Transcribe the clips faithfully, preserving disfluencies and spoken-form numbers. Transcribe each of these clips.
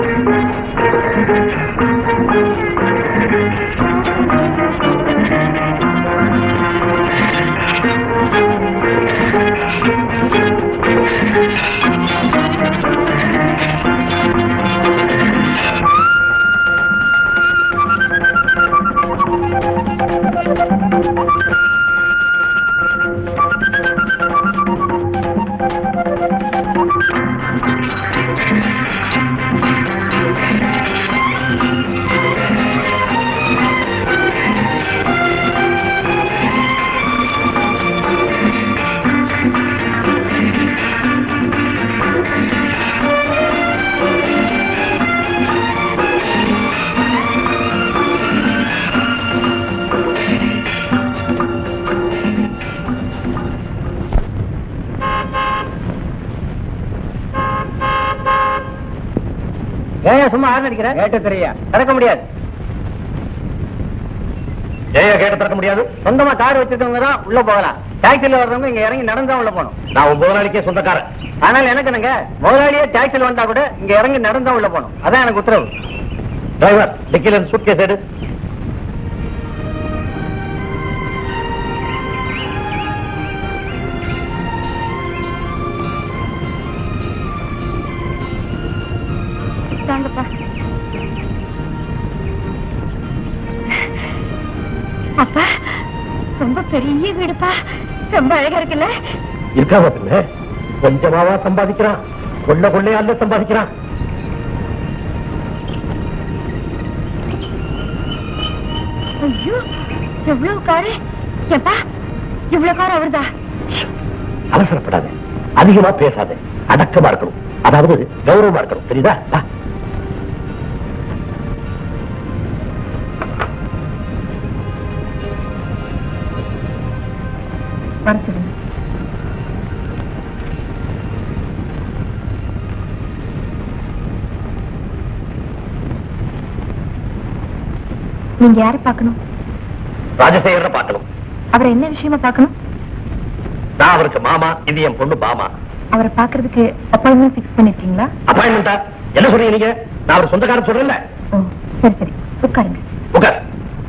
சும்மா ஆறு அடிக்கிறேன். கேட்டு தெரியா திறக்க முடியாது. ஜெய கேட்டு திறக்க முடியாது. சொந்தமா கார் வச்சிருக்கவங்க தான் உள்ள போகலாம். டாக்ஸில வர்றவங்க இங்க இறங்கி நடந்தா உள்ள போகணும். நான் உன் முதலாளிக்கே சொந்தக்காரன். ஆனால் எனக்கு என்னங்க, முதலாளியே டாக்ஸில வந்தா கூட இங்க இறங்கி நடந்தா உள்ள போகணும். அதான் எனக்கு உத்தரவு. டிரைவர் டிக்கில சூட்கேஸ் எடு. அப்பா ரொம்ப பெரிய வீடுப்பா, ரொம்ப அழகா இருக்குல்ல? இருக்காம பின்ன கொஞ்சமாவா சம்பாதிக்கிறான், கொள்ள கொள்ளையால சம்பாதிக்கிறான். ஐயோ எவ்வளவு காரு! எப்பா இவ்வளவு கார் அவர்தா? அவசரப்படாத, அதிகமா பேசாத, அடக்கமா இருக்கணும், அதாவது கௌரவமா இருக்கணும், தெரியுதா? நீங்க யாரை பார்க்கணும்? ராஜசேகர பார்க்கணும். அவரை என்ன விஷயமா பார்க்கணும்? நான் அவருக்கு மாமா, இது என் பொண்ணு பாமா. அவரை பார்க்கறதுக்கு அப்பாயின்மெண்ட் ஃபிக்ஸ் பண்ணிருக்கீங்களா? அப்பாயின்மெண்டா? என்ன சொல்றீங்க நீங்க? நான் அவர் சொந்தக்காரன் சொல்றேன்ல. ஓ சரி சரி, உட்காருங்க. உட்கார்.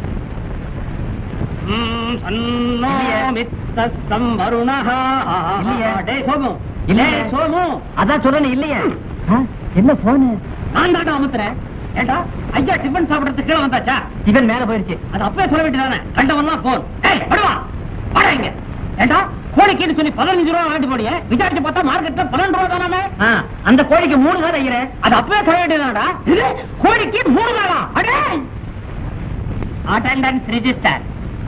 அதான் சொல்றேன் இல்லையா? என்ன போனு? நான் தாண்டா அமுத்துறேன். ஏண்டா ஐயா டிஃபன் சாப்பிடறதுக்கு கீழே வந்தாச்சா? டிஃபன் மேல போயிருச்சு. அது அப்பவே சொல்ல வேண்டியதானே? கண்டவன்லாம் போன். ஏய் படுவா படுங்க. ஏண்டா கோழிக்கு சொல்லி பதினஞ்சு ரூபா வாங்கிட்டு போடியே, விசாரிச்சு பார்த்தா மார்க்கெட்ல பன்னெண்டு ரூபா தானே. அந்த கோழிக்கு மூணு தான் வைக்கிறேன். அது அப்பவே சொல்ல வேண்டியதானடா? இது கோழிக்கு மூணு நாளா? அடே attendance register.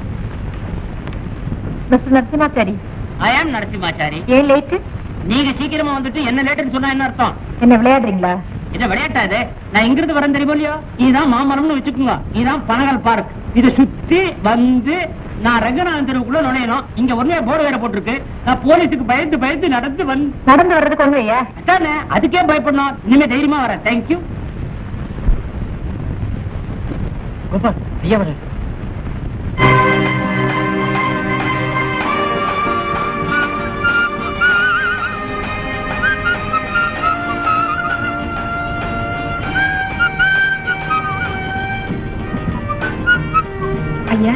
Mister Narasimhachari. I am Narasimhachari. ஏன் லேட்டு? நீங்க சீக்கிரமா வந்துட்டு என்ன லேட்டுன்னு சொன்னா என்ன அர்த்தம்? என்ன விளையாடுறீங்களா? இத விளையாட்டாது. நான் இங்கிருந்து வரேன் தெரியுமோ இல்லையோ? இதுதான் மாமரம்னு வச்சுக்கோங்க. இதுதான் பனகல் பார்க். இதை சுத்தி வந்து நான் ரங்கநாதன் தெருவுக்குள்ள நுழையணும். இங்க ஒரே போர்டு வேற போட்டிருக்கு. நான் போலீஸுக்கு பயந்து பயந்து நடந்து வந்து நடந்து வர்றதுக்கு ஒண்ணுயா? அதுக்கே பயப்படணும். இனிமே தைரியமா வரேன். தேங்க்யூ. கோபால் ஐயா வர. ஐயா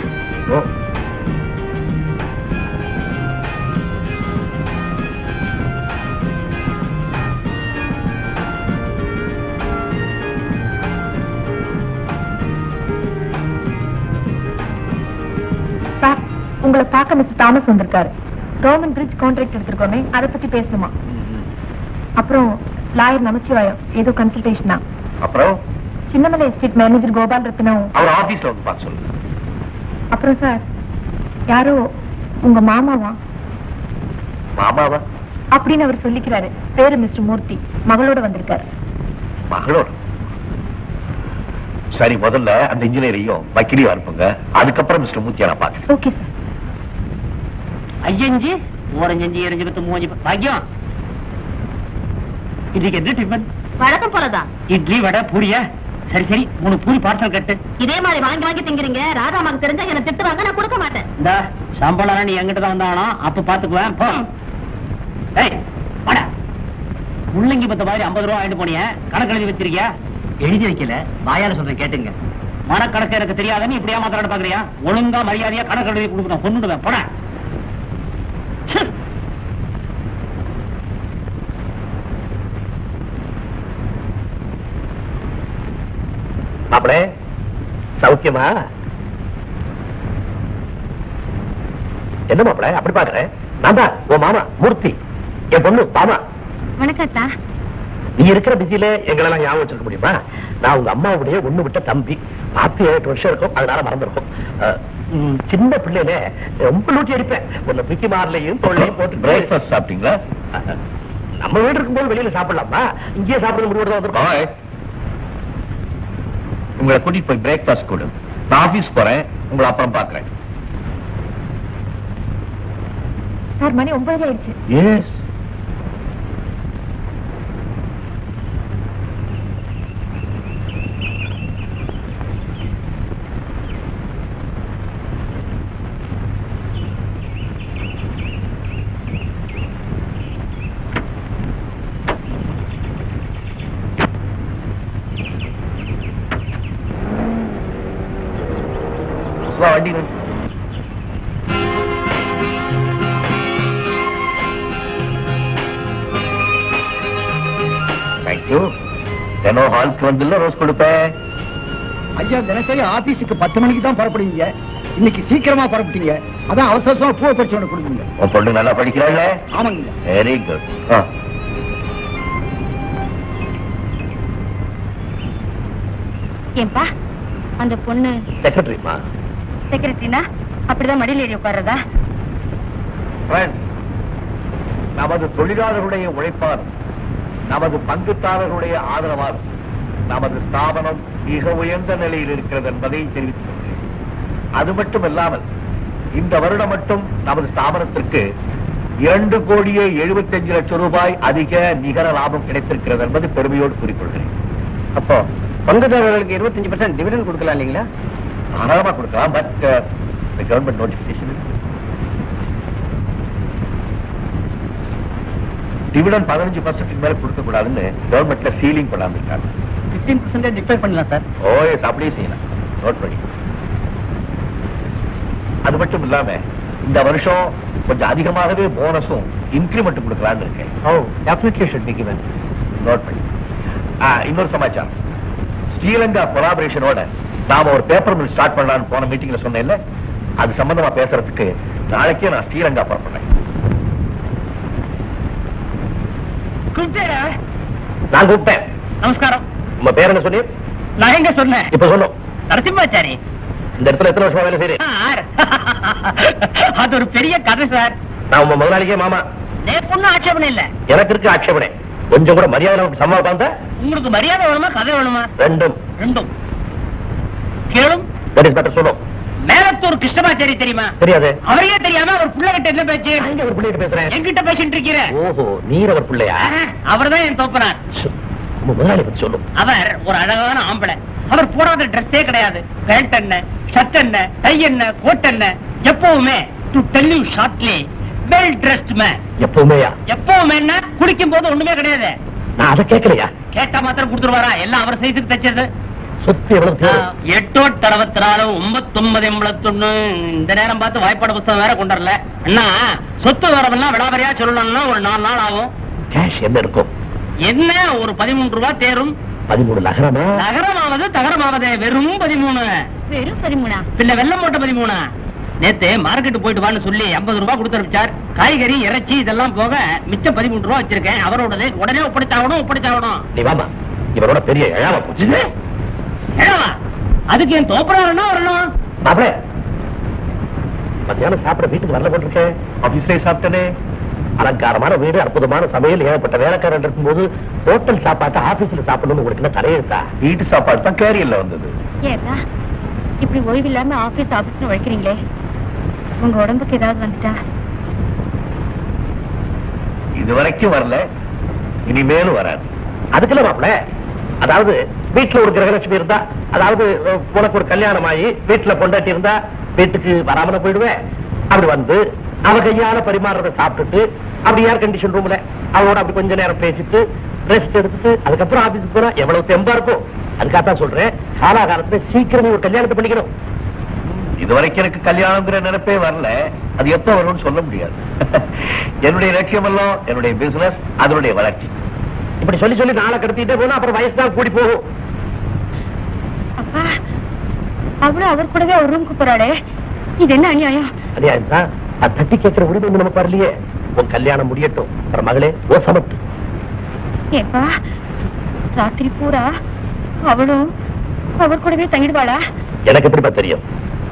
உங்களை பார்க்க மிஸ்டர் தாமஸ் வந்திருக்காரு. கவர்மெண்ட் பிரிட்ஜ் கான்ட்ராக்ட் எடுத்திருக்கோமே, அதை பத்தி பேசணுமா? அப்புறம் லாயர் நமச்சிவாயம் ஏதோ கன்சல்டேஷனா? அப்புறம் சின்னமலை எஸ்டேட் மேனேஜர் கோபால் ரத்னம் அவர் ஆபீஸ்ல வந்து பார்க்க சொல்லுங்க. அப்புறம் சார் யாரோ உங்க மாமாவா? மாமாவா? அப்படின்னு அவர் சொல்லிக்கிறாரு. பேரு மிஸ்டர் மூர்த்தி. மகளோட வந்திருக்காரு. மகளோட? சரி, முதல்ல அந்த இன்ஜினியரையும் வக்கீலையும் அனுப்புங்க. அதுக்கப்புறம் மிஸ்டர் மூர்த்தியை நான் பார்க்கிறேன். Okay sir. ஐயஞ்சி ஓரஞ்சு எரிஞ்சு பத்து மூஞ்சி பாக்கியம். இதுக்கு என்ன டிஃபன்? வழக்கம் போலதான். இட்லி வடை பூரியா? சரி சரி, மூணு பூரி பார்சல் கட்டு. இதே மாதிரி வாங்கி வாங்கி திங்கிறீங்க. ராதாமாக்கு தெரிஞ்சா என்ன திட்டுவாங்க, நான் கொடுக்க மாட்டேன். இந்த சம்பளம் நீ எங்கிட்ட தான் வந்தானோ அப்ப பாத்துக்குவேன். போ. ஏய் வாடா. முள்ளங்கி பத்த மாதிரி ஐம்பது ரூபா வாங்கிட்டு போனிய, கணக்கு எழுதி வச்சிருக்கியா? எழுதி வைக்கல, வாயால சொல்றேன் கேட்டுங்க. மனக்கணக்கு எனக்கு தெரியாதுன்னு இப்படியா மாத்திர பாக்குறியா? ஒழுங்கா மரியாதையா கணக்கு எழுதி கொடுக்கணும். கொண்டுடுவேன் போன. மாப்பிளே சௌக்கியமா? என்ன மாப்பிள அப்படி பாக்குறேன்? நான் தான் உன் மாமா மூர்த்தி, என் பொண்ணு பாமா. வணக்கத்தா. நீ இருக்கிற பிஸியில எங்களெல்லாம் ஞாபகம் வச்சிருக்க முடியுமா? நான் உங்க அம்மாவுடைய ஒண்ணு விட்ட தம்பி. பார்த்து ஏழு வருஷம் இருக்கும், அதனால மறந்துருக்கும். சின்ன பிள்ளையில ரொம்ப லூட்டி அடிப்பேன். உன்னை பிக்கி மாறலையும் தோல்லையும் போட்டு. பிரேக்ஃபாஸ்ட் சாப்பிட்டீங்களா? நம்ம வீடு இருக்கும்போது வெளியில சாப்பிடலாமா? இங்கேயே சாப்பிட முடிவு வந்துருக்கோம். உங்களை கூட்டிட்டு போய் பிரேக்ஃபாஸ்ட் கொடு. நான் ஆபீஸ் போறேன், உங்களை அப்புறம் பாக்குறேன். சார் மணி ஒன்பது ஆயிடுச்சு. எஸ். வண்டி தேங்க்யூ. தினம் ஹாலுக்கு வந்து ரோஸ் கொடுப்பேன். ஐயா தினசரி ஆபீஸுக்கு பத்து மணிக்கு தான் புறப்படுவீங்க. இன்னைக்கு சீக்கிரமா புறப்பட்டீங்க. அதான் அவசர அவசரமா பூவை பறிச்சு ஒன்று கொடுக்குங்க. உன் பொண்ணு நல்லா படிக்கிறாள்? ஆமாங்க. Very good. ஏன்பா அந்த பொண்ணு செக்ரட்டரிமா? செக்ரட்டரினா அப்படிதான் மடியில் ஏறி உட்கார்றதா? நமது தொழிலாளர்களுடைய உழைப்பால், நமது பங்குதாரர்களுடைய ஆதரவால் நமது ஸ்தாபனம் மிக உயர்ந்த நிலையில் இருக்கிறது என்பதை தெரிவித்துக் கொள்கிறேன். அது மட்டுமல்லாமல் இந்த வருடம் மட்டும் நமது ஸ்தாபனத்திற்கு இரண்டு கோடியே எழுபத்தி அஞ்சு லட்சம் ரூபாய் அதிக நிகர லாபம் கிடைத்திருக்கிறது என்பது பெருமையோடு கூறிக்கொள்கிறேன். அப்போ பங்குதாரர்களுக்கு இருபத்தஞ்சு பர்சன்ட் டிவிடெண்ட் கொடுக்கலாம் இல்லைங்களா? தாராளமா கொடுக்கலாம். பட் கவர்மெண்ட் நோட்டிபிகேஷன் டிவிடெண்ட் பதினஞ்சு பர்சன்ட் மேல கொடுக்க கூடாதுன்னு கவர்மெண்ட்ல சீலிங் பண்ணாம இருக்காங்க. பிப்டீன் பர்சன்டேஜ் டிக்ளேர் பண்ணலாம் சார். ஓ எஸ், அப்படியே செய்யலாம். நோட் பண்ணி. அது மட்டும் இல்லாம இந்த வருஷம் கொஞ்சம் அதிகமாகவே போனஸும் இன்கிரிமெண்ட் கொடுக்கலான்னு இருக்கேன். Oh definitely should be given. Note பண்ணி. இன்னொரு சமாச்சாரம், ஸ்ரீலங்கா கொலாபரேஷனோட நாம ஒரு பேப்பர் மில் ஸ்டார்ட் பண்ணலாம்னு போன மீட்டிங்ல சொன்னேன்ல, அது சம்பந்தமா பேசுறதுக்கு நாளைக்கே நான் ஸ்ரீலங்கா புறப்படுறேன். நான் கூப்பிட்டேன். நமஸ்காரம். உங்க பேர் என்ன சொன்னீங்க? நான் எங்க சொன்னேன்? இப்ப சொன்னோம். நரசிம்மாச்சாரி. இந்த இடத்துல எத்தனை வருஷமா வேலை செய்யறேன்? அது ஒரு பெரிய கதை சார். நான் உங்க முதலாளிக்கே மாமா. நேற்று ஆட்சேபனை இல்ல. எனக்கு இருக்கு ஆட்சேபனை. கொஞ்சம் கூட மரியாதை நமக்கு சம்பவம் பார்த்தா? உங்களுக்கு மரியாதை வேணுமா கதை வேணுமா? ரெண்டும். ரெண்டும். கேளும். That is better. சொல்லும். மேலத்தூர் கிருஷ்ணமாச்சாரி தெரியுமா? தெரியாது. அவரையே தெரியாம அவர் பிள்ளை கிட்ட என்ன பேச்சு? ஒரு பிள்ளைகிட்ட பேசுறேன். என்கிட்ட பேசிட்டு இருக்கிற. ஓஹோ, நீர் அவர் பிள்ளையா? அவர்தான் என் தோப்பனார். முதலாளி பத்தி சொல்லும். அவர் ஒரு அழகான ஆம்பளை. அவர் போடாத ட்ரெஸ்ஸே கிடையாது. பேண்ட் என்ன, ஷர்ட் என்ன, டை என்ன, கோட் என்ன, எப்பவுமே to tell you shortly well dressed man. எப்பவுமேயா? எப்பவுமே என்ன, குடிக்கும் போது ஒண்ணுமே கிடையாது. நான் அதை கேட்கலையா? கேட்டா மாத்திரம் கொடுத்துருவாரா? எல்லாம் அவர் செய்து தச்சது. சொத்து எவ்வளவு? எட்டோட்டு அறுபத்தி நாலு ஒன்பத்தி ஒன்பது எண்பத்தி ஒண்ணு. இந்த நேரம் பார்த்து வாய்ப்பாடு புத்தகம் வேற கொண்டுரல. அண்ணா சொத்து வரவெல்லாம் விடாவரியா சொல்லணும்னா ஒரு நாலு நாள் ஆகும். கேஷ் என்ன இருக்கும்? என்ன ஒரு பதிமூன்று ரூபாய் தேரும். பதிமூணு நகரமா? நகரமாவது தகரமாவது வெறும் பதிமூணு. வெறும் பதிமூணா? பின்ன வெள்ளம் போட்ட பதிமூணா? நேத்து மார்க்கெட் போயிட்டு வான்னு சொல்லி ஐம்பது ரூபாய் கொடுத்துருச்சார். காய்கறி இறைச்சி இதெல்லாம் போக மிச்சம் பதிமூன்று ரூபாய் வச்சிருக்கேன். அவரோடது உடனே ஒப்படைச்சாகணும் ஒப்படைச்சாகணும். நீ வாமா, இவரோட பெரிய இழாவ போச்சு. அதுக்கு என் தோப்பறாருன்னா வரணும். மாப்பிள, மத்தியானம் சாப்பிட வீட்டுக்கு வரல போட்டிருக்கேன். ஆபீஸ்லயே சாப்பிட்டனே. அலங்காரமான வீடு, அற்புதமான சமையல், ஏகப்பட்ட வேலைக்காரன் இருக்கும்போது ஹோட்டல் சாப்பாட்டு ஆபீஸ்ல சாப்பிடணும்னு உங்களுக்கு என்ன தலையெழுத்தா? வீட்டு சாப்பாடு தான் கேரியர்ல வந்தது. ஏதா இப்படி ஓய்வு இல்லாம ஆபீஸ் ஆபீஸ்னு உழைக்கிறீங்களே, உங்க உடம்புக்கு ஏதாவது வந்துட்டா? இது வரைக்கும் வரல, இனிமேலும் வராது. அதுக்குள்ள மாப்பிள, அதாவது வீட்டுல ஒரு கிரகலட்சுமி இருந்தா, அதாவது உனக்கு ஒரு கல்யாணம் ஆகி வீட்டுல பொண்டாட்டி இருந்தா வீட்டுக்கு வராமல போயிடுவேன். அப்படி வந்து அவ கையால பரிமாறத சாப்பிட்டுட்டு அப்படி ஏர் கண்டிஷன் ரூம்ல அவளோட அப்படி கொஞ்ச நேரம் பேசிட்டு ரெஸ்ட் எடுத்துட்டு அதுக்கப்புறம் ஆபீஸுக்கு போனா எவ்வளவு தெம்பா இருக்கும். அதுக்காகத்தான் சொல்றேன், காலாகாலத்துல சீக்கிரமே ஒரு கல்யாணத்தை பண்ணிக்கணும். இதுவரைக்கும் எனக்கு கல்யாணங்கிற நினைப்பே வரல, அது எப்ப வரும்னு சொல்ல முடியாது. என்னுடைய லட்சியம் எல்லாம் என்னுடைய பிசினஸ், அதனுடைய வளர்ச்சி. இப்படி சொல்லி சொல்லி நாளை கடத்திட்டே போனா அப்புறம் வயசு தான் கூடி போகும். அப்பா, அவளும் அவர் கூடவே ஒரு ரூமுக்கு போறாளே, இது என்ன அநியாயம்? அநியாயம் தான். அது தட்டி கேட்கிற உரிமை நமக்கு வரலையே. உன் கல்யாணம் முடியட்டும், அப்புறம் மகளே ஓ சமத்து. ஏப்பா, ராத்திரி பூரா அவளும் அவர் கூடவே தங்கிடுவாளா? எனக்கு எப்படிப்பா தெரியும்?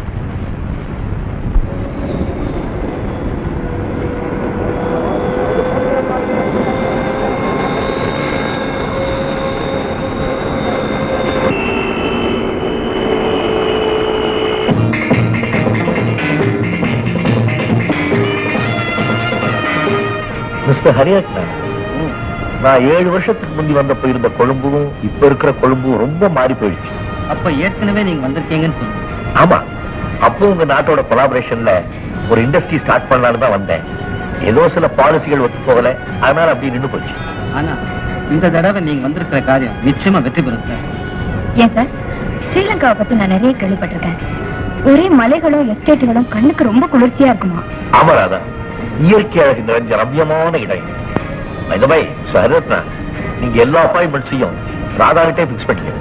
மிஸ்டர் ஹரியாட்னா, நான் ஏழு வருஷத்துக்கு முந்தி வந்தப்ப இருந்த கொழும்பும் இப்ப இருக்கிற கொழும்பும் ரொம்ப மாறி போயிடுச்சு. அப்ப ஏற்கனவே நீங்க வந்திருக்கீங்கன்னு சொல்லுங்க. ஆமா, அப்போ உங்க நாட்டோட கொலாபரேஷன்ல ஒரு இண்டஸ்ட்ரி ஸ்டார்ட் பண்ணலான்னு தான் வந்தேன். ஏதோ சில பாலிசிகள் ஒத்து போகல, அதனால அப்படி நின்று போச்சு. ஆனா இந்த தடவை நீங்க வந்திருக்கிற காரியம் நிச்சயமா வெற்றி பெறும் சார். ஏன் சார், ஸ்ரீலங்காவை பத்தி நான் நிறைய கேள்விப்பட்டிருக்கேன். ஒரே மலைகளும் எஸ்டேட்டுகளும் கண்ணுக்கு ரொம்ப குளிர்ச்சியா இருக்குமா? ஆமா ராதா, இயற்கை அழகு நிறைஞ்ச ரம்யமான இடம். ஹரிரத்னா, நீங்க எல்லா அப்பாயின்மெண்ட்ஸையும் ராதாகிட்டே பிக்ஸ் பண்ணிக்க.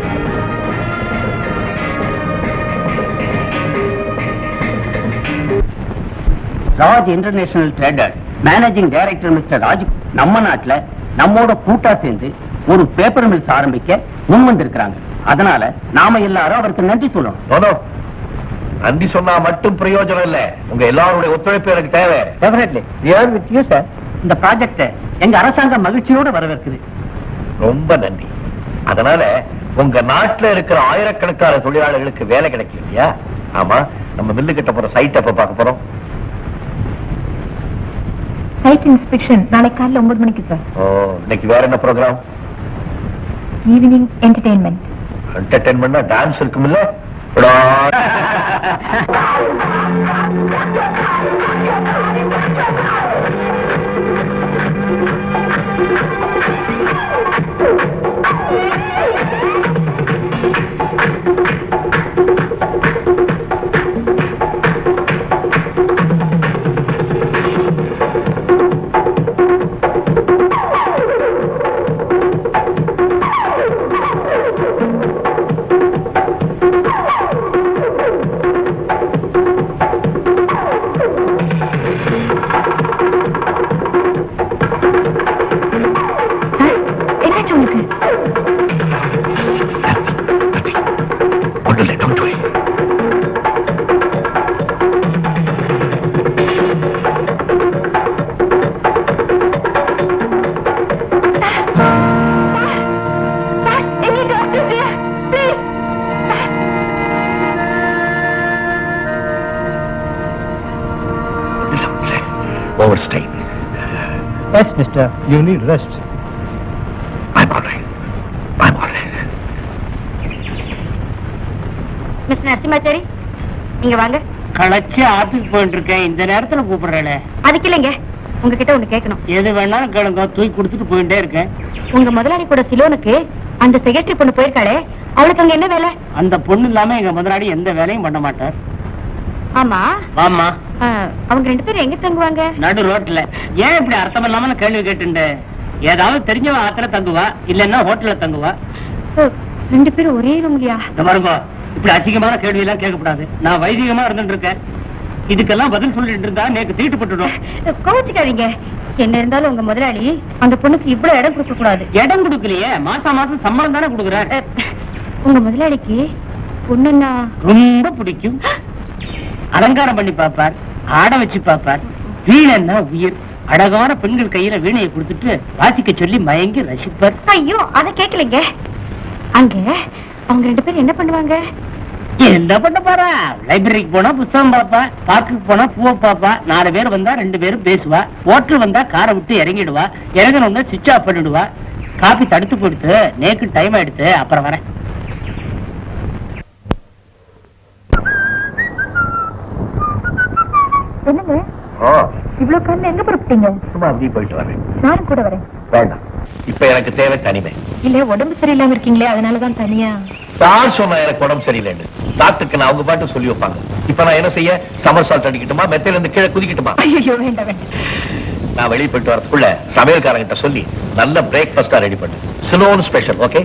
Raj international trader managing director mister Raj நம்ம நாட்டுல நம்மோட கூட்டா சேர்ந்து ஒரு பேப்பர் மில்ஸ் ஆரம்பிக்க முன் வந்திருக்கிறாங்க. அதனால நாம எல்லாரும் அவருக்கு நன்றி சொல்லணும். நன்றி சொன்னா மட்டும் பிரயோஜனம் இல்ல, உங்க எல்லாருடைய ஒத்துழைப்பு எனக்கு தேவை. Definitely we are with you sir. இந்த ப்ராஜெக்ட் எங்க அரசாங்கம் மகிழ்ச்சியோட வரவேற்குது. ரொம்ப நன்றி. அதனால உங்க நாட்டுல இருக்கிற ஆயிரக்கணக்கான தொழிலாளர்களுக்கு வேலை கிடைக்கும் இல்லையா? ஆமா, நம்ம மில்லு கிட்ட போற சைட் அப்ப பார்க்க போறோம். சைட் இன்ஸ்பெக்ஷன் நாளை காலையில் ஒன்பது மணிக்கு சார். ஓ, இன்னைக்கு வேற என்ன ப்ரோக்ராம்? Evening entertainment. என்டர்டெயின்மெண்ட்னா டான்ஸ் இருக்குமில்ல? Overstaying. Yes, mister. You need rest. I'm all right. I'm all right. Miss Narasimhachari, நீங்க வாங்க. களைச்சி ஆத்துக்கு போயிட்டு இருக்கேன், இந்த நேரத்துல கூப்பிடுறேன். அதுக்கு இல்லைங்க, உங்ககிட்ட ஒண்ணு கேட்கணும். எது வேணாலும் கேளுங்க, தூக்கி கொடுத்துட்டு போயிட்டே இருக்கேன். உங்க முதலாளி கூட சிலோனுக்கு அந்த செக்ரட்டரி பொண்ணு போயிருக்காளே, அவளுக்கு அங்க என்ன வேலை? அந்த பொண்ணு இல்லாம எங்க முதலாளி எந்த வேலையும் பண்ண மாட்டார். ஆமா ஆமா, அவங்க ரெண்டு பேரும் எங்க தங்குவாங்க? நடு ரோட்ல. ஏன் இப்படி அர்த்தம் இல்லாம கேள்வி கேட்டு? ஏதாவது தெரிஞ்சவன் ஆத்துல தங்குவா, இல்லன்னா ஹோட்டல்ல தங்குவா. ரெண்டு பேரும் ஒரே ரூம்லயா? பாருங்க, இப்படி அசிங்கமான கேள்வி எல்லாம் கேட்கக்கூடாது. நான் வைதிகமா இருந்துட்டு இருக்கேன், இதுக்கெல்லாம் பதில் சொல்லிட்டு இருந்தா நேக்கு தீட்டுப்பட்டுடும். கோவிச்சுக்காதீங்க. என்ன இருந்தாலும் உங்க முதலாளி அந்த பொண்ணுக்கு இவ்வளவு இடம் கொடுக்க கூடாது. இடம் கொடுக்கலையே, மாசம் மாசம் சம்பளம் தானே கொடுக்குறாரு. உங்க முதலாளிக்கு பொண்ணுன்னா ரொம்ப பிடிக்கும். அலங்காரம் பண்ணி பாப்பார், ஆட வச்சு பாப்பார். வீணன்னா உயிர். அழகான பெண்கள் கையில வீணையை கொடுத்துட்டு வாசிக்க சொல்லி மயங்கி ரசிப்பார். ஐயோ, அதை கேட்கலைங்க. அங்க அவங்க ரெண்டு பேரும் என்ன பண்ணுவாங்க? என்ன பண்ண போறா? லைப்ரரிக்கு போனா புத்தகம் பாப்பா, பார்க்குக்கு போனா பூவை பாப்பா. நாலு பேர் வந்தா ரெண்டு பேரும் பேசுவா. ஓட்டல் வந்தா காரை விட்டு இறங்கிடுவா. இறங்கணும்னா சுவிட்ச் ஆஃப் பண்ணிடுவா. காபி தடுத்து கொடுத்து நேக்கு டைம் ஆயிடுத்து, அப்புறம் வரேன். என்னங்க இவ்வளவு கண்ணு எங்க புறப்பட்டீங்க? சும்மா அப்படியே போயிட்டு வரேன். நானும் கூட வரேன். வேண்டாம், இப்ப எனக்கு தேவை தனிமை. இல்ல உடம்பு சரியில்லாம இருக்கீங்களே, அதனாலதான் தனியா. யார் சொன்னா எனக்கு உடம்பு சரியில்லைன்னு? டாக்டருக்கு நான் அவங்க பாட்டு சொல்லி வைப்பாங்க. இப்ப நான் என்ன செய்ய? சமர் சால்ட் அடிக்கட்டுமா, மெத்தையில இருந்து கீழே குதிக்கட்டுமா? ஐயோ வேண்டாம் வேண்டாம். நான் வெளியே போயிட்டு வரதுக்குள்ள சமையல்காரங்கிட்ட சொல்லி நல்ல பிரேக்ஃபாஸ்டா ரெடி பண்ணு. சிலோன் ஸ்பெஷல். ஓகே?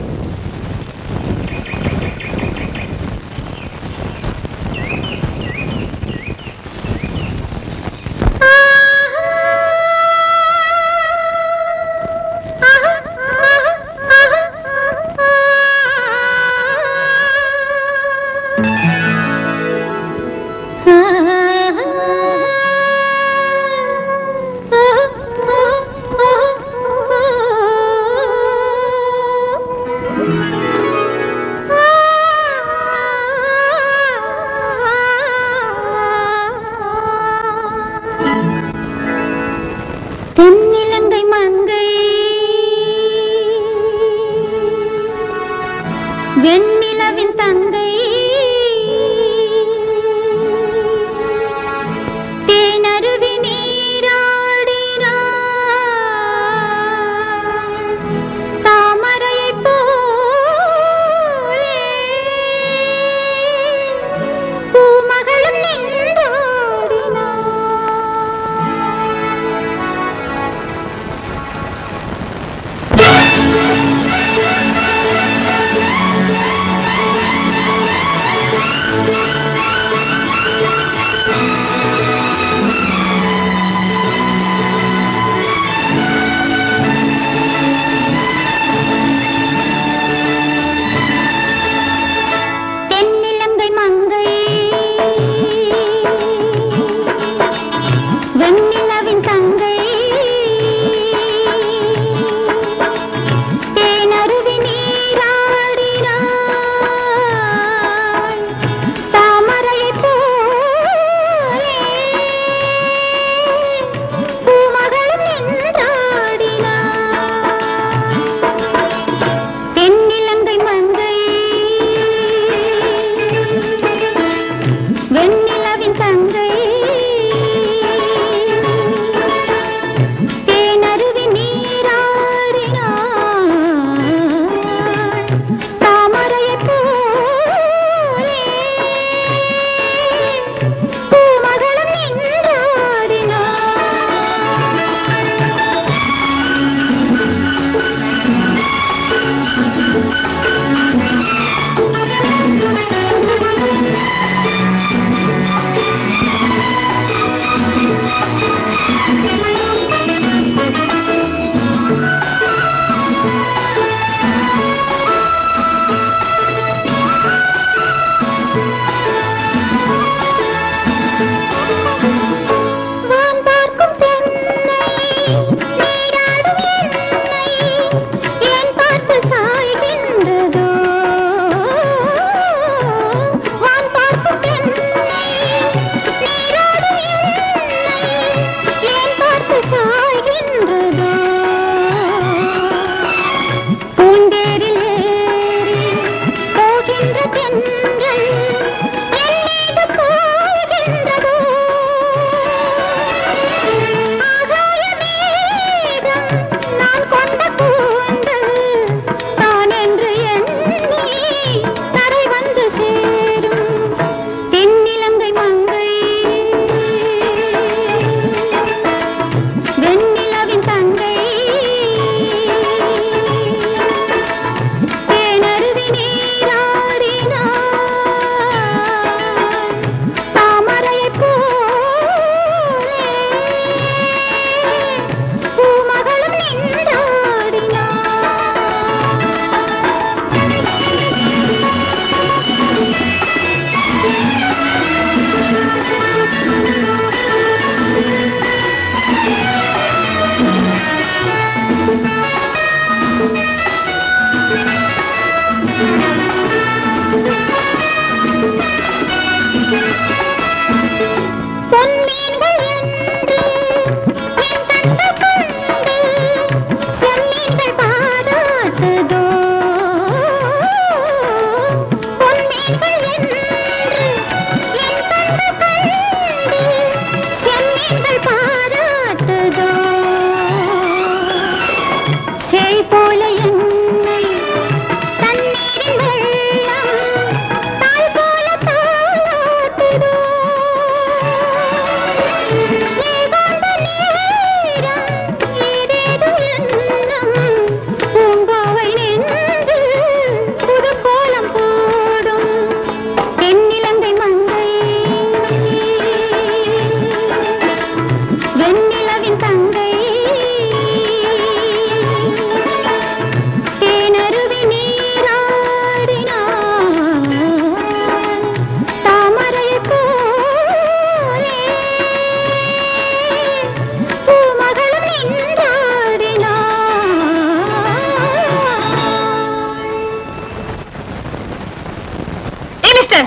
மிஸ்டர்,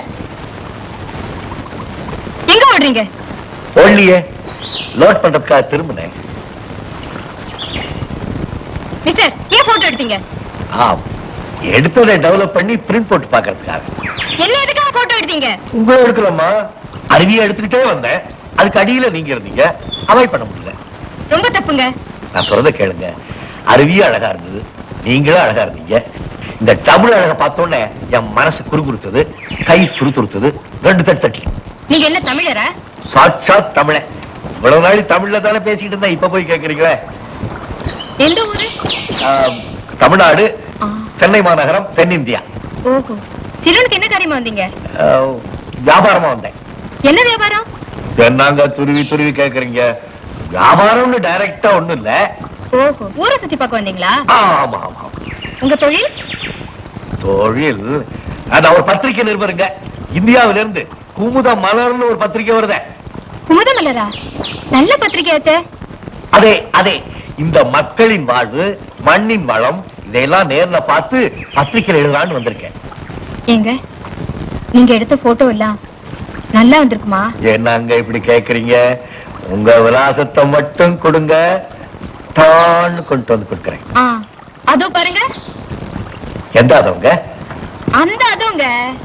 எங்க ஓடுறீங்க? ஓடலையே, லோட் பண்றதுக்காக திரும்பினேன். மிஸ்டர், ஏன் போட்டோ எடுத்தீங்க? எடுத்ததை டெவலப் பண்ணி பிரிண்ட் போட்டு பாக்குறதுக்காக. என்ன எதுக்காக போட்டோ எடுத்தீங்க? உங்களை எடுக்கலாமா? அருவியை எடுத்துக்கிட்டே வந்தேன், அதுக்கு அடியில நீங்க இருந்தீங்க, அவாய்ட் பண்ண முடியல. ரொம்ப தப்புங்க. நான் சொல்றத கேளுங்க, அருவியே அழகா இருந்தது, நீங்களும் அழகா இருந்தீங்க. இந்த டபுள் அழகை பார்த்தோன்னே என் மனசு குறுகுறுத்தது, கை துருத்துருத்தது, ரெண்டு தட்டு தட்டி. நீங்க என்ன தமிழரா? சாட்சாத் தமிழ. இவ்வளவு நாள் தமிழ்ல தானே பேசிக்கிட்டு இருந்தா, இப்ப போய் கேக்குறீங்களே. எந்த ஊரு? தமிழ்நாடு, சென்னை மாநகரம், தென்னிந்தியா. ஓஹோ, சிறுவனுக்கு என்ன காரியமா வந்தீங்க? வியாபாரமா வந்தேன். என்ன வியாபாரம்? என்னங்க துருவி துருவி கேக்குறீங்க? வியாபாரம்னு டைரக்டா ஒண்ணும் இல்ல. ஓஹோ, ஊரை சுத்தி பார்க்க வந்தீங்களா? ஆமா ஆமா. உங்க தொழில்? தொழில் நான் ஒரு பத்திரிகை நிருபருங்க. இந்தியாவில இருந்து குமுத மலர்னு ஒரு பத்திரிகை வருதே. குமுத மலரா? நல்ல பத்திரிகையாச்சே. அதே அதே. இந்த மக்களின் வாழ்வு, மண்ணின் வளம், இதையெல்லாம் நேர்ல பார்த்து பத்திரிகையில் எழுதலான்னு வந்திருக்கேன். ஏங்க, நீங்க எடுத்த போட்டோ எல்லாம் நல்லா வந்திருக்குமா? என்னங்க இப்படி கேக்குறீங்க? உங்க விலாசத்தை மட்டும் கொடுங்க, தான் கொண்டு வந்து கொடுக்கிறேன். அதோ பாருங்க. எந்த அதோங்க? அந்த அதோங்க.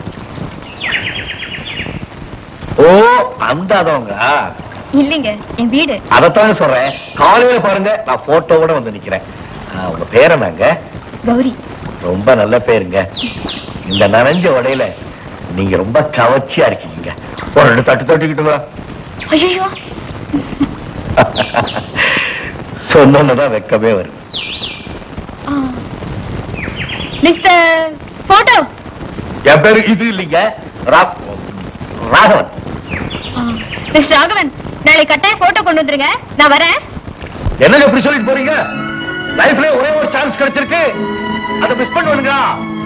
ஓ, அந்த அதோங்க இல்லைங்க, என் வீடு. அதத்தான் சொல்றேன். காலையில பாருங்க, நான் போட்டோவோட வந்து நிக்கிறேன். உங்க பேர் என்னங்க? கௌரி. ரொம்ப நல்ல பேருங்க. இந்த நனைஞ்ச உடையில நீங்க ரொம்ப கவர்ச்சியா இருக்கீங்க. ஒரு ரெண்டு தட்டு தட்டிக்கிட்டுங்களா? ஐயோ, சொன்னதான் வெக்கமே வரும். Mister photo. என் பேரு இது இல்லைங்க, ராகவன். மிஸ்டர் ராகவன், நாளை கட்டாயம் போட்டோ கொண்டு வந்துருங்க, நான் வரேன். என்னங்க எப்படி சொல்லிட்டு போறீங்க? லைஃப்ல ஒரே ஒரு சான்ஸ் கிடைச்சிருக்கு, அதை மிஸ் பண்ணுவீங்களா?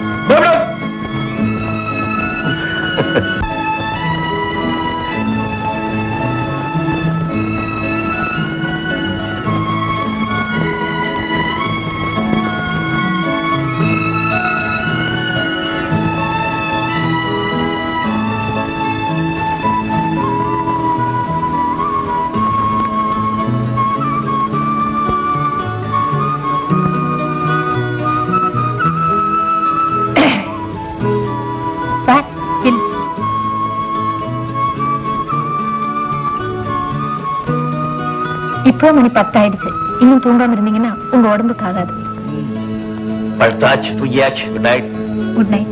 இப்போ மணி பத்தாயிடுச்சு. இன்னும் தூங்காம இருந்தீங்கன்னா உங்க உடம்புக்கு ஆகாது. படுத்தாச்சு, தூங்கியாச்சு. Good night. Good night.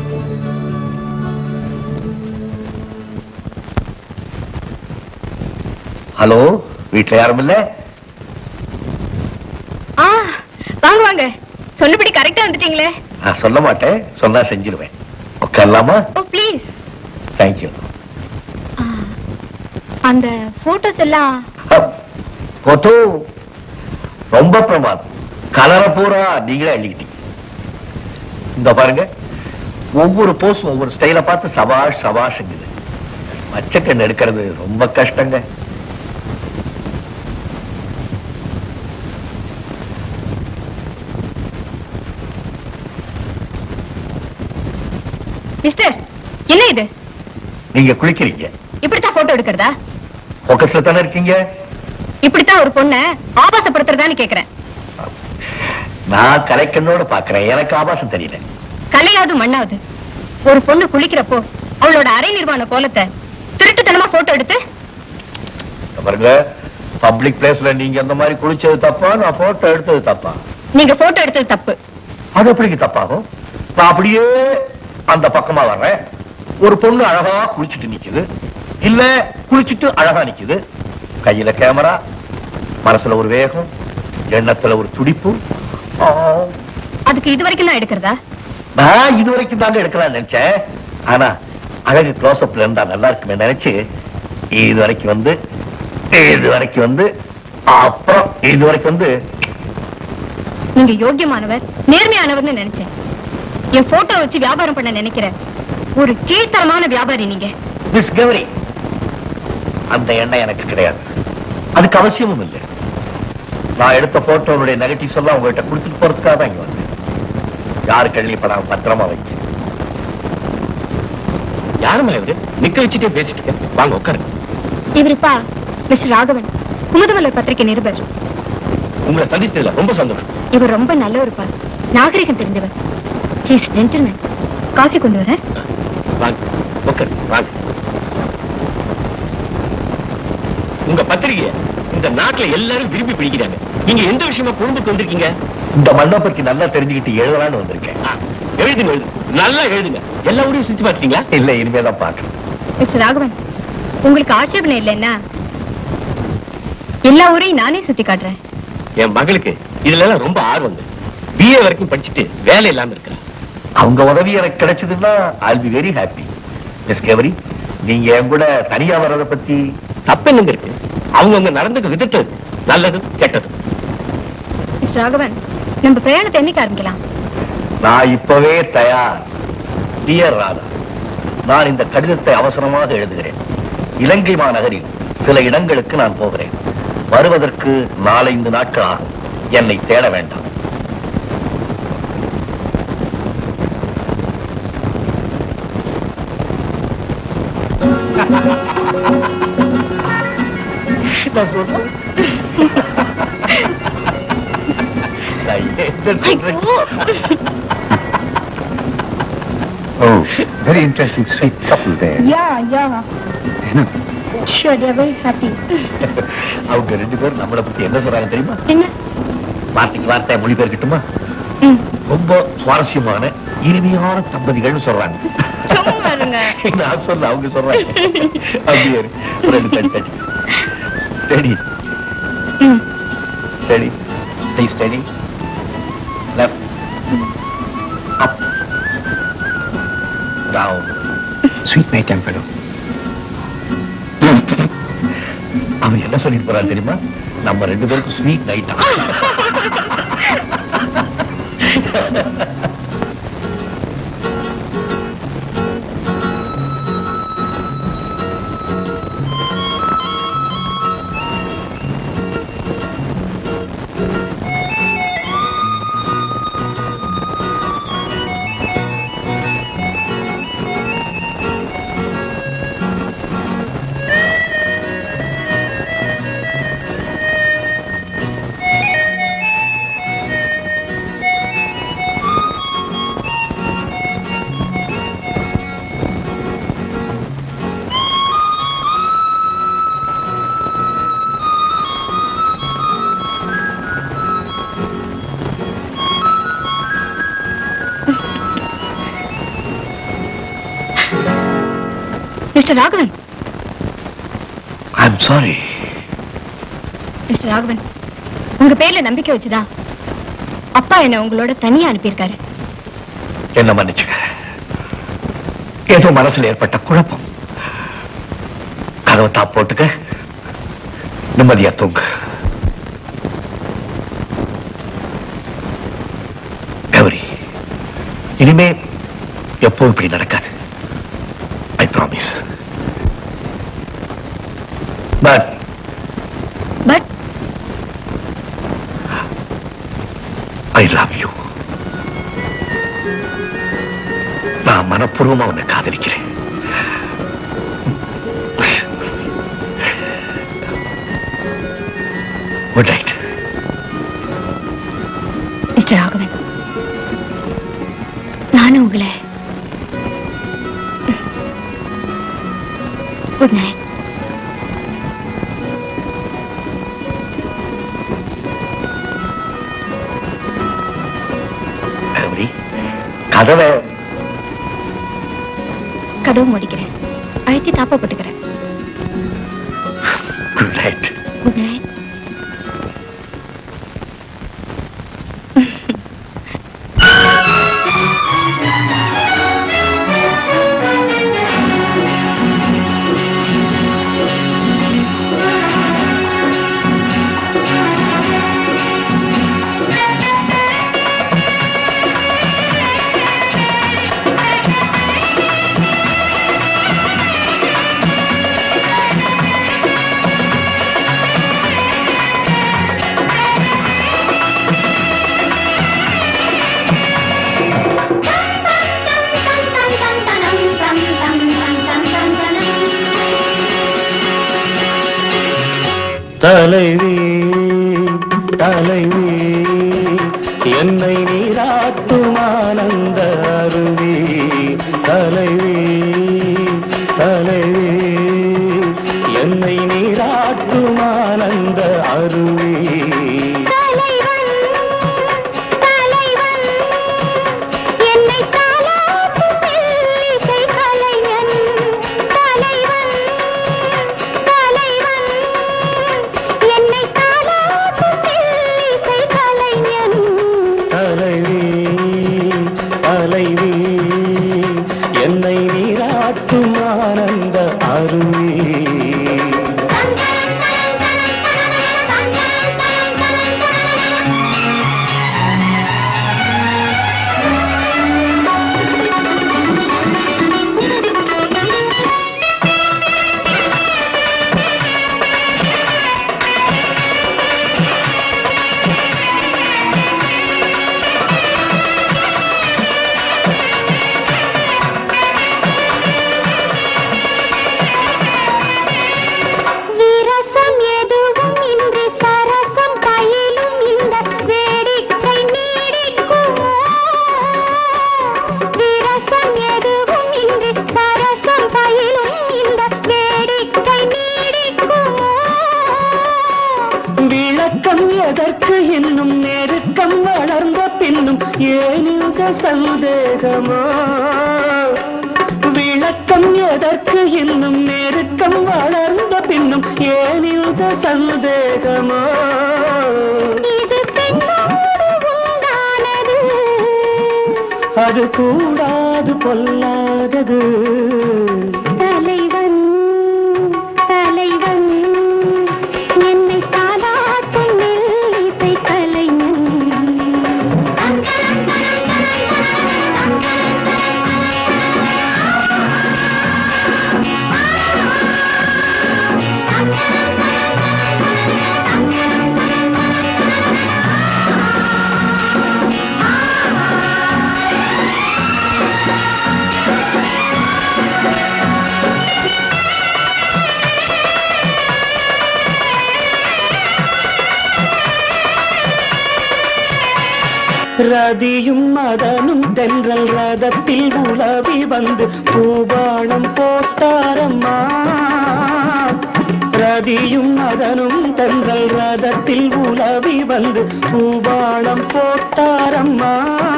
Hello, வீட்டுல யாரும் இல்ல? வாங்க வாங்க, சொன்னபடி கரெக்டா வந்துட்டீங்களே. நான் சொல்ல மாட்டேன், சொன்னா செஞ்சிருவேன். உட்காரலாமா? Oh please. தேங்க்யூ. அந்த போட்டோஸ் எல்லாம் போட்டோ ரொம்ப பிரமாதம். கலரை பூரா நீங்களே அள்ளிக்கிட்டீங்க. இந்த பாருங்க, ஒவ்வொரு போஸும் ஒவ்வொரு ஸ்டைல பார்த்து சபாஷ் சபாஷ்ங்குது. பச்சைக்கண் எடுக்கிறது ரொம்ப கஷ்டங்க. மிஸ்டர், என்ன இது? நீங்க குளிக்கிறீங்க, இப்படித்தான் போட்டோ எடுக்கிறதா? போக்கஸ்ல தானே இருக்கீங்க. இப்படித்தான் ஒரு பொண்ணை ஆபாசப்படுத்துறதான்னு கேக்குறேன். நான் கலைக்கண்ணோட பாக்குறேன், எனக்கு ஆபாசம் தெரியல. கலையாவது மண்ணாவது, ஒரு பொண்ணு குளிக்கிறப்போ அவளோட அரை நிர்வாண கோலத்தை திருட்டுத்தனமா போட்டோ எடுத்து பாருங்க. பப்ளிக் பிளேஸ்ல நீங்க அந்த மாதிரி குளிச்சது தப்பா, நான் போட்டோ எடுத்தது தப்பா? நீங்க போட்டோ எடுத்தது தப்பு. அது எப்படி தப்பாகும்? நான் அப்படியே அந்த பக்கமா வர்றேன், ஒரு பொண்ணு அழகா குளிச்சுட்டு நிக்குது, இல்ல குளிச்சுட்டு அழகா நிக்குது, கையில கேமரா, மனசுல ஒரு வேகம், எண்ணத்துல ஒரு துடிப்பு. அதுக்கு இது வரைக்கும் நான் எடுக்கிறதா? நான் இது வரைக்கும் தாங்க எடுக்கலாம் நினைச்சேன். ஆனா அழகு க்ளோஸ் அப்ல இருந்தா நல்லா இருக்குமே நினைச்சு இது வரைக்கும் வந்து இது வரைக்கும் வந்து அப்புறம் இது வரைக்கும் வந்து. நீங்க யோக்கியமானவர், நேர்மையானவர்னு நினைச்சேன். என் போட்டோ வச்சு வியாபாரம் பண்ண நினைக்கிற ஒரு கீழ்த்தரமான வியாபாரி நீங்க. மிஸ் கௌரி, அந்த எண்ணம் எனக்கு கிடையாது, அதுக்கு அவசியமும் இல்லை. நான் எடுத்த போட்டோனுடைய நெகட்டிவ்ஸ் எல்லாம் உங்ககிட்ட கொடுத்துட்டு போறதுக்காக தான் இங்க வந்தேன். யாரு கல்வி படம் பத்திரமா வைக்க. யாருமா இவரு நிக்க வச்சுட்டே பேசிட்டு இருக்க? வாங்க உட்காருங்க. இவருப்பா மிஸ்டர் ராகவன், குமுதமலர் பத்திரிகை நிருபர். உங்களை சந்திச்சதுல ரொம்ப சந்தோஷம். இவர் ரொம்ப நல்லவர் பா, நாகரிகம் தெரிஞ்சவர். He's gentleman. காஃபி கொண்டு வர. வாங்க உட்காரு வாங்க. உங்க பத்திரிகையை இந்த நாட்டுல எல்லாரும் விரும்பி பிடிக்கிறாங்க. நீங்க எந்த விஷயமா குடும்பத்துக்கு வந்திருக்கீங்க? இந்த மண்ணை பத்தி நல்லா தெரிஞ்சுக்கிட்டு எழுதலான்னு வந்திருக்கேன். எழுதுங்க எழுது, நல்லா எழுதுங்க. எல்லா ஊரையும் சுத்தி பார்த்தீங்களா? இல்ல, இனிமேதான் பாக்குறேன். மிஸ்டர் ராகவன், உங்களுக்கு ஆட்சேபனை இல்லைன்னா எல்லா ஊரையும் நானே சுத்தி காட்டுறேன். என் மகளுக்கு இதுல எல்லாம் ரொம்ப ஆர்வம். பிஏ வரைக்கும் படிச்சுட்டு வேலை இல்லாம இருக்கிறேன். அவங்க உதவி எனக்கு கிடைச்சதுன்னா I'll be very happy. Miss Gowri, நீங்க என் கூட தனியா வர்றத பத்தி தப்பு என்னங்க இருக்கு? அவங்க நடந்துக்க விதத்து நல்லது கெட்டது. மிஸ்டர் ராகவன், நம்ம பிரயாணத்தை என்னைக்கு ஆரம்பிக்கலாம்? நான் இப்பவே தயார். டியர் ராதா, நான் இந்த கடிதத்தை அவசரமாக எழுதுகிறேன். இலங்கை மாநகரில் சில இடங்களுக்கு நான் போகிறேன். வருவதற்கு நாலைந்து நாட்கள் ஆகும். என்னை தேட வேண்டாம். Oh, very interesting, sweet couple there. Yeah, yeah. Sure, they are very happy. அவங்க ரெண்டு பேரும் நம்மளை பத்தி என்ன சொல்றாங்க தெரியுமா? என்ன? வார்த்தைக்கு வார்த்தை மொழிபெயர்க்கட்டுமா? ரொம்ப சுவாரஸ்யமான இனிமையான தம்பதிகள்னு சொல்றாங்க. நான் சொல்ல அவங்க சொல்றாங்க. அப்படியே ரெண்டு தட்டி தட்டி. Study study please study. Left up down. Sweet night and fellow. அவன் என்ன சொல்லிட்டு போறான் தெரியுமா? நம்ம ரெண்டு பேருக்கும் ஸ்வீட் நைட்டா. Mister Raghavan. I'm sorry. Mister Raghavan, உங்க பேர்ல நம்பிக்கை வச்சுதான் அப்பா என்ன உங்களோட தனியா அனுப்பியிருக்காரு. என்ன மன்னிச்சுக்க, ஏதோ மனசுல ஏற்பட்ட குழப்பம். கதவை தாப் போட்டுக்க, நிம்மதியா தூங்கு. கௌரி, இனிமே எப்போ இப்படி நடக்காது. I promise. But But I love you. நான் மனப்பூர்வமா உன்னை காதலிக்கிறேன். Good night. மிஸ்டர் ராகவன், நானும் உங்களை குட் நைட். கதவை கதவு முடிக்கிறேன், அழைத்தி தாப்பா போட்டுக்கிறேன். Good night. Good night. தலைவி தலைவி என்னை நீராட்டும் ஆனந்த அருவி தலைவி தலைவி என்னை நீராட்டும் ஆனந்த அருவி சந்தேகமா விளக்கம் எதற்கு இன்னும் நெருக்கம் வளர்ந்த பின்னும் ஏன் இந்த சந்தேகமா இது பெண்ணோடு உண்டானது அது கூடாது பொல்லாதது தலைவன் தலைவன் என்னை தாலாட்டும் மெல்லிசை கலைஞன் ரதியும் மதனும் தென்றல் ரதத்தில் உலவி வந்து பூபாணம் போட்டாரம்மா ரதியும் மதனும் தென்றல் ரதத்தில் உலவி வந்து பூபாணம் போட்டாரம்மா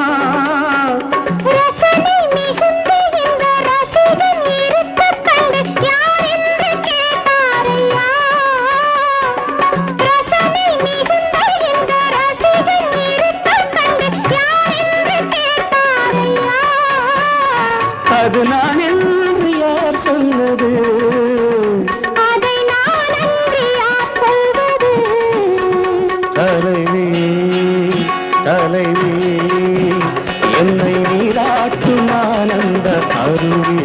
அது நான் என்று யார் சொன்னது அதை நான் என்று யார் சொல்வது தலைவி தலைவி என்னை நீராட்டும் ஆனந்த அருவி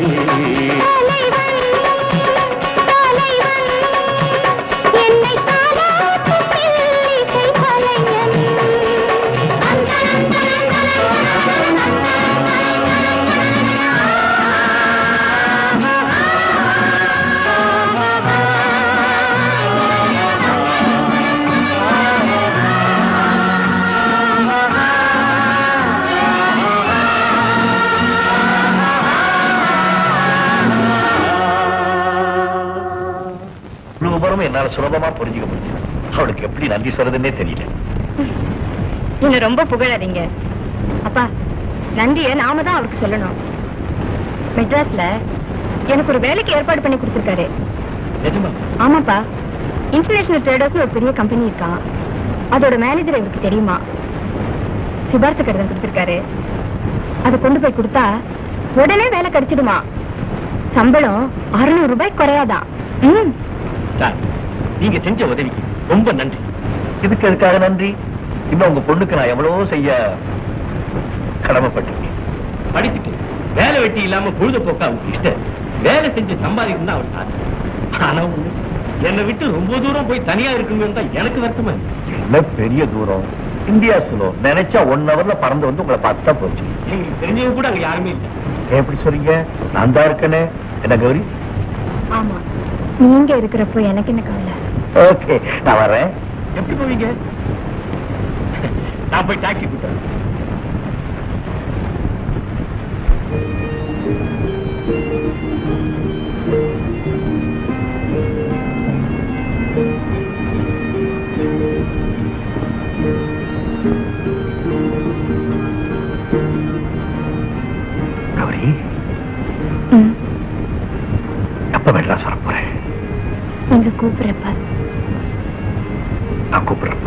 என்னால சுலபமா புரிஞ்சுக்க முடியும் அவளுக்கு எப்படி நன்றி சொல்றதுன்னே தெரியல நீங்க ரொம்ப புகழறீங்க அப்பா நன்றிய நாம தான் அவருக்கு சொல்லணும் மெட்ராஸ்ல எனக்கு ஒரு வேலைக்கு ஏற்பாடு பண்ணி கொடுத்திருக்காரு ஆமாப்பா இன்டர்நேஷனல் ட்ரேடர்ஸ் ஒரு பெரிய கம்பெனி இருக்கா அதோட மேனேஜர் இவருக்கு தெரியுமா சிபார்த்து கடிதம் கொடுத்திருக்காரு அதை கொண்டு போய் கொடுத்தா உடனே வேலை கிடைச்சிடுமா சம்பளம் அறுநூறு ரூபாய் குறையாதான் ம் நீங்க செஞ்ச உதவிக்கு ரொம்ப நன்றி இதுக்கு எதுக்காக நன்றி இன்னும் உங்க பொண்ணுக்கு நான் எவ்வளவோ செய்ய கடமைப்பட்டிருக்கேன் படிச்சுட்டு வேலை வெட்டி இல்லாம பொழுதுபோக்கா இஷ்டம் வேலை செஞ்சு சம்பாதிக்கணும் தான் அவர் ஆசை ஆனா என்னை விட்டு ரொம்ப தூரம் போய் தனியா இருக்குன்னு தான் எனக்கு வருத்தமா என்ன பெரிய தூரம் இந்தியா சுலோ நினைச்சா ஒன் ஹவர்ல பறந்து வந்து உங்களை பார்த்தா போச்சு எங்களுக்கு தெரிஞ்சவங்க கூட அங்க யாருமே இல்லை எப்படி சொல்றீங்க நான் தான் இருக்கனே என்ன கௌரி ஆமா நீங்க இருக்கிறப்போ எனக்கு என்ன கவலை ஓகே, நான் வரேன். எப்படி போவீங்க? நான் போய் டாக்ஸி கூட்டுறேன். கௌரி, எப்ப மெட்ராஸ் வர போறேன்? நீங்க கூப்பிடுறப்ப. நான் கூப்பிடுறப்ப.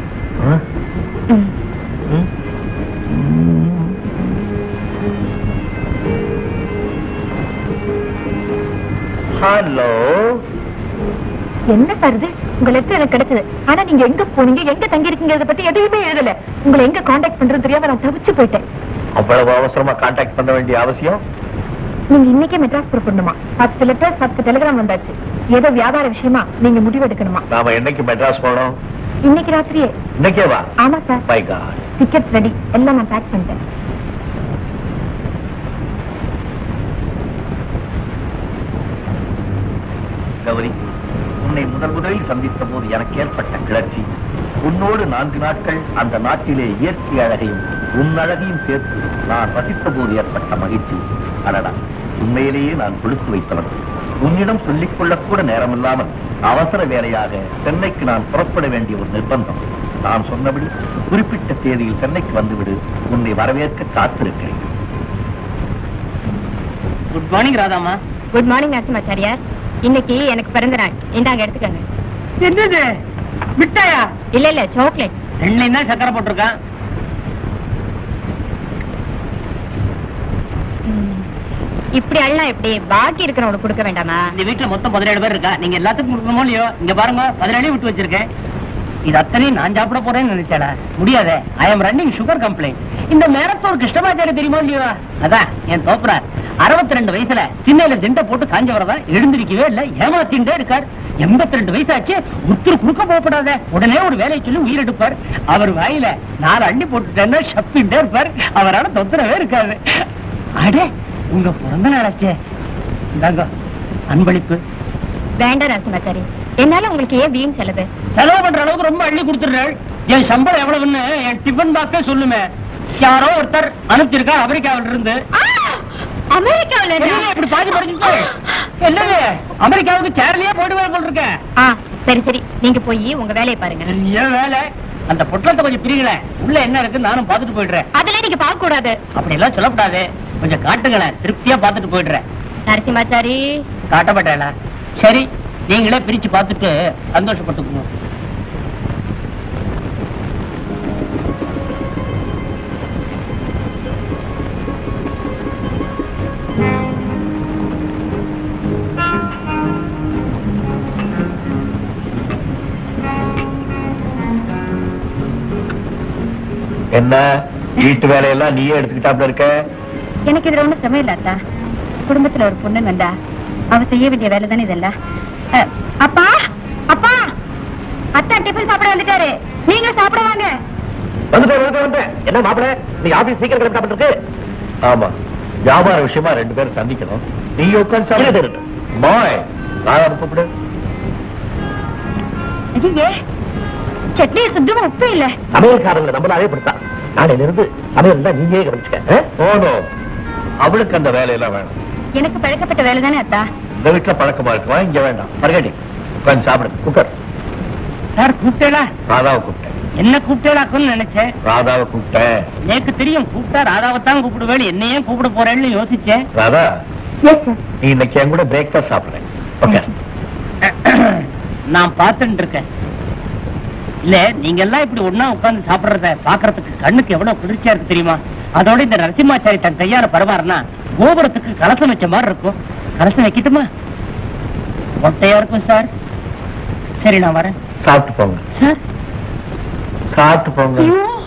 ஹலோ, என்ன சார் உங்க லெட்டர் எனக்கு கிடைச்சது. ஆனா நீங்க எங்க போனீங்க, எங்க தங்கி இருக்கீங்கறத பத்தி எதுவுமே எழுதல. உங்களை எங்க கான்டாக்ட் பண்றது தெரியாம நான் தவிச்சு போயிட்டேன். அவ்வளவு அவசரமா கான்டாக்ட் பண்ண வேண்டிய அவசியம்? நீங்க இன்னைக்கே மெட்ராஸ் புறப்படணுமா? பத்து லெட்டர் பத்து டெலிகிராம் வந்தாச்சு. ஏதோ வியாபார விஷயமா நீங்க முடிவு எடுக்கணுமா? நாம என்னைக்கு மெட்ராஸ் போனோம்? இன்னைக்கு ராத்திரியே. இன்னைக்கே வா? ஆமா sir. By god. Ticket ready, எல்லாம் நான் பேக் பண்ணிட்டேன். கௌரி, உன்னை முதல் முதலில் சந்தித்த போது எனக்கு ஏற்பட்ட கிளர்ச்சி, உன்னோடு நான்கு நாட்கள் அந்த நாட்டிலே இயற்கை அழகையும் உன் அழகையும் சேர்த்து நான் ரசித்த போது ஏற்பட்ட மகிழ்ச்சி, அடடா, உண்மையிலேயே நான் கொடுத்து வைத்தவன். உன்னிடம் சொல்லிக் கொள்ளக்கூட நேரமில்லாமல் அவசர வேலையாக சென்னைக்கு நான் புறப்பட வேண்டிய ஒரு நிர்பந்தம். நான் சொன்னபடி குறிப்பிட்ட தேதியில் சென்னைக்கு வந்துவிடு, உன்னை வரவேற்க காத்திருக்கிறேன். குட் மார்னிங் ராதாமா. Good morning Narasimhachariar. இன்னைக்கு எனக்கு பிறந்த நாள். இந்தாங்க எடுத்துக்கங்க. என்னது மிட்டாயா? இல்ல இல்ல, சாக்லேட். ரெண்டுலையும் தான் சக்கரை போட்டிருக்கான். இப்படி அள்ளலாம் எப்படி? பாக்கி இருக்கிறவங்களுக்கு கொடுக்க வேண்டாமா? இந்த வீட்டுல மொத்தம் பதினேழு பேர் இருக்கா. நீங்க எல்லாத்துக்கும் கொடுக்கணுமோ இல்லையோ? இங்க பாருங்க, பதினேழையும் விட்டு வச்சிருக்கேன். இது அத்தனையும் நான் சாப்பிட போறேன்னு நினைச்சாடா. முடியாத. I am running sugar complaint. இந்த மேரத்தோர் கிருஷ்ணமாச்சாரி தெரியுமோ இல்லையோ? அதான் என் தோப்புறார். அறுபத்தி ரெண்டு வயசுல சின்னையில திண்ட போட்டு காஞ்சவரதா எழுந்திருக்கவே இல்ல, ஏமாத்தின்டே இருக்கார். எண்பத்தி ரெண்டு வயசாச்சு, ஒருத்தர் குறுக்க போகப்படாத. உடனே ஒரு வேலையை சொல்லி உயிரெடுப்பார். அவர் வாயில நாலு அள்ளி போட்டுட்டேன்னா சப்பின்டே இருப்பார். அவரால் தொந்தரவே இருக்காது. அடே, உங்க பிறந்த நாளாச்சே, இந்தாங்க அன்பளிப்பு. வேண்டாம் நரசிம்மாச்சாரி, என்னால உங்களுக்கு ஏன் வீண் செலவு? செலவு பண்ற அளவுக்கு ரொம்ப அள்ளி கொடுத்துடுறாள். என் சம்பளம் எவ்வளவுன்னு என் டிஃபன் பாக்ஸே சொல்லுமே. யாரோ ஒருத்தர் அனுப்பிச்சிருக்கா அமெரிக்காவில இருந்து. அமெரிக்காவில இப்படி பாதி படிச்சுட்டு என்னது அமெரிக்காவுக்கு சேர்லயே போயிட்டு வர போல் இருக்கேன். சரி சரி, நீங்க போய் உங்க வேலையை பாருங்க. ஏன் வேலை? அந்த பொட்டலத்தை கொஞ்சம் பிரிங்கள, உள்ள என்ன இருக்கு நானும் பாத்துட்டு போயிடுறேன். அதுல நீங்க பார்க்க கூடாது. அப்படி எல்லாம் சொல்லக்கூடாது, கொஞ்சம் காட்டுங்களேன், திருப்தியா பாத்துட்டு போயிடுறேன். நரசிம்மாச்சாரி, காட்டப்பட்டேல? சரி, நீங்களே பிரிச்சு பார்த்துட்டு சந்தோஷப்பட்டுக்கணும். என்ன வீட்டு வேலையெல்லாம் நீயே எடுத்துக்கிட்டாப்ல இருக்க? எனக்கு இதுல ஒண்ணும் சமயம் இல்லாத்தா. குடும்பத்துல ஒரு பொண்ணு வந்தா அவ செய்ய வேண்டிய வேலை தானே இதெல்லாம். அப்பா அப்பா, அத்தா டிஃபன் சாப்பிட வந்துட்டாரு, நீங்க சாப்பிட வாங்க. என்ன மாப்பிள்ள, நீ ஆபீஸ் சீக்கிரம் கிளம்பிட்டு இருக்கு? ஆமா, வியாபார விஷயமா ரெண்டு பேரும் சந்திக்கணும். நீங்க உட்காந்து சாப்பிட்டு பாய். நான் கூப்பிடு. சட்னி சுத்தமா உப்பு இல்ல. சமையல்காரங்களை நம்மளாவே படுத்தா. நாளையில இருந்து சமையல் தான் நீங்களே கவனிச்சுக்க. போதும், அவளுக்கு அந்த வேலையெல்லாம் வேணும். எனக்கு பழக்கப்பட்ட வேலை தானே அத்தா. இந்த வீட்டுல பழக்கமா இருக்குவா, இங்க வேண்டாம். மறுகடி உட்காந்து சாப்பிடு. குக்கர். சார் கூப்பிட்டேடா? ராதாவை கூப்பிட்டேன். என்ன கூப்பிட்டேடாக்குன்னு நினைச்சேன். ராதாவை கூப்பிட்டேன். எனக்கு தெரியும், கூப்பிட்டா ராதாவைத்தான் கூப்பிடுவேன். என்னையே கூப்பிட போறேன்னு யோசிச்சேன். ராதா, நீ இன்னைக்கு என் கூட பிரேக்ஃபாஸ்ட் சாப்பிடுறேன். ஓகே? நான் பார்த்துட்டு இருக்கேன். இல்ல, நீங்க எல்லாம் இப்படி ஒன்னா உட்கார்ந்து சாப்பிடுறத பாக்குறதுக்கு கண்ணுக்கு எவ்வளவு குளிர்ச்சியா இருக்கு தெரியுமா? அதோட இந்த நரசிம்மாச்சாரி தன் கையால பரவாருன்னா கோபுரத்துக்கு கலசம் வச்ச மாதிரி இருக்கும். கலசம் வைக்கட்டுமா? மொட்டையா இருக்கும் சார். சரி, நான் வரேன். சாப்பிட்டு போங்க சார். சாப்பிட்டு போங்க.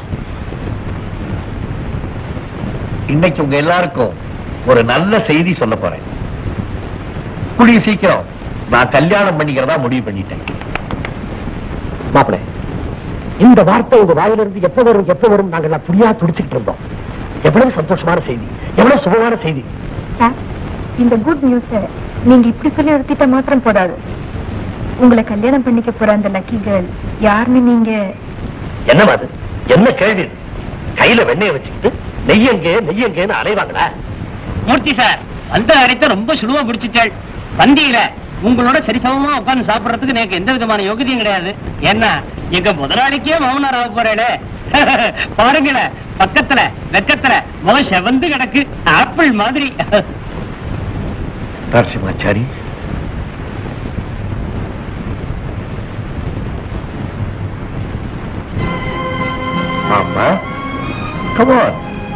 இன்னைக்கு உங்க எல்லாருக்கும் ஒரு நல்ல செய்தி சொல்ல போறேன். கூடிய சீக்கிரம் நான் கல்யாணம் பண்ணிக்கிறதா முடிவு பண்ணிட்டேன். மாப்பிள, இந்த வார்த்தை உங்க வாயிலிருந்து எப்ப வரும் எப்ப வரும் நாங்க எல்லாம் புரியா துடிச்சுக்கிட்டு இருந்தோம். எவ்வளவு சந்தோஷமான செய்தி, எவ்வளவு சுகமான செய்தி. இந்த குட் நியூஸ் நீங்க இப்படி சொல்லி நிறுத்திட்ட மாத்திரம் போதாது. உங்களை கல்யாணம் பண்ணிக்க போற அந்த லக்கி கேர்ள் யாருன்னு நீங்க என்னமா அது? என்ன கேள்வி? கையில வெண்ணெய வச்சுக்கிட்டு நெய்யங்கே நெய்யங்கேன்னு அலைவாங்களா? மூர்த்தி சார், அந்த அரைத்த ரொம்ப சுழுவா பிடிச்சிட்டாள். பந்தியில உங்களோட சரிசமமா உட்கார்ந்து சாப்பிடுறதுக்கு எனக்கு எந்த விதமான யோகியதையும் கிடையாது. என்ன எங்க முதலாளிக்கே மௌனார் ஆக போறேனே. பாருங்களேன், பக்கத்துல வெக்கத்துல முகம் செவந்து கிடக்கு, ஆப்பிள் மாதிரி. நரசிம்மாச்சாரி, ஆமா, come on.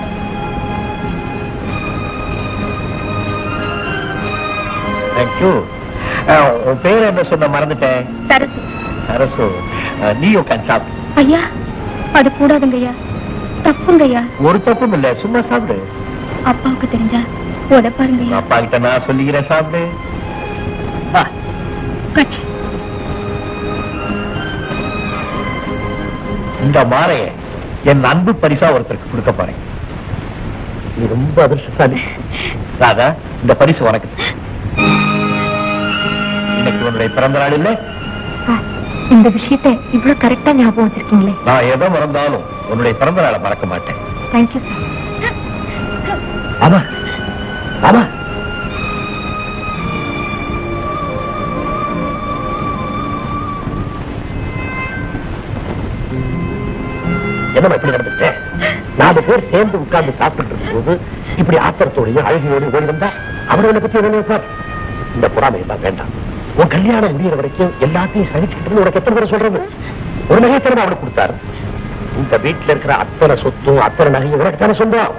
Thank you. உன் பேர் என்ன சொன்ன மறந்துட்டேன். சரசு. சரசு, நீ உட்காந்து சாப்பிடு. ஐயா, அது கூடாதுங்கய்யா, தப்புங்கய்யா. ஒரு தப்பும் இல்ல, சும்மா சாப்பிடு. அப்பாவுக்கு தெரிஞ்சா உதப்பாருங்கய்யா. அப்பா கிட்ட நான் சொல்லிக்கிறேன், சாப்பிடு. வா. கட்சி. இந்த மாலையை என் அன்பு பரிசா ஒருத்தருக்கு கொடுக்க போறேன். நீ ரொம்ப அதிர்ஷ்டசாலி. ராதா, இந்த பரிசு உனக்கு. இன்னைக்கு உன்னுடைய பிறந்த நாள் இல்ல? இந்த விஷயத்தை இவ்வளவு கரெக்டா ஞாபகம் வச்சிருக்கீங்களே. நான் எதை மறந்தாலும் உன்னுடைய பிறந்த நாளை மறக்க மாட்டேன். Thank you sir. ஆமா ஆமா, என்னமா இப்படி நடந்துட்டேன்? நாலு பேர் சேர்ந்து உட்கார்ந்து சாப்பிட்டு இருக்கும் போது இப்படி ஆத்திரத்தோடையும் அழகியோடு ஓடி வந்தா அவரை பத்தி என்ன சார்? இந்த பொறாமை எல்லாம் வேண்டாம். உன் கல்யாணம் முடிகிற வரைக்கும் எல்லாத்தையும் சகிச்சுக்கிட்டு உனக்கு எத்தனை பேர் சொல்றது? ஒரு நகைத்தனம் அவனுக்கு கொடுத்தாரு. இந்த வீட்டுல இருக்கிற அத்தனை சொத்தும் அத்தனை நகையும் உனக்கு தானே சொந்தம்.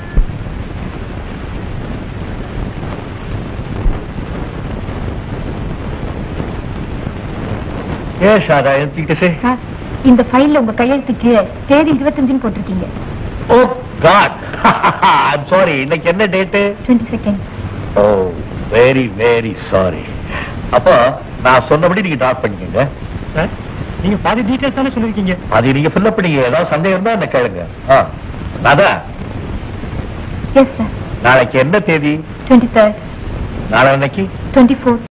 ஏ ஷாதா, எடுத்துக்கிட்டே இந்த ஃபைல்ல உங்க கையெழுத்து கீழே தேதி இருபத்தஞ்சுன்னு போட்டிருக்கீங்க. Oh god, I'm sorry. இன்னைக்கு என்ன date? Twenty second. Oh, very very sorry. அப்போ நான் சொன்னபடி நீங்க டாக் பண்ணிக்கங்க. நீங்க பாதி டீடைல்ஸ் தானே சொல்லிருக்கீங்க. அது நீங்க ஃபில் அப் பண்ணீங்க. ஏதாவது சந்தேகம் இருந்தா என்ன கேளுங்க. Radha, yes sir. நாளைக்கு என்ன தேதி? Twenty third. நாளை அன்னைக்கு டுவெண்ட்டி ஃபோர்த்.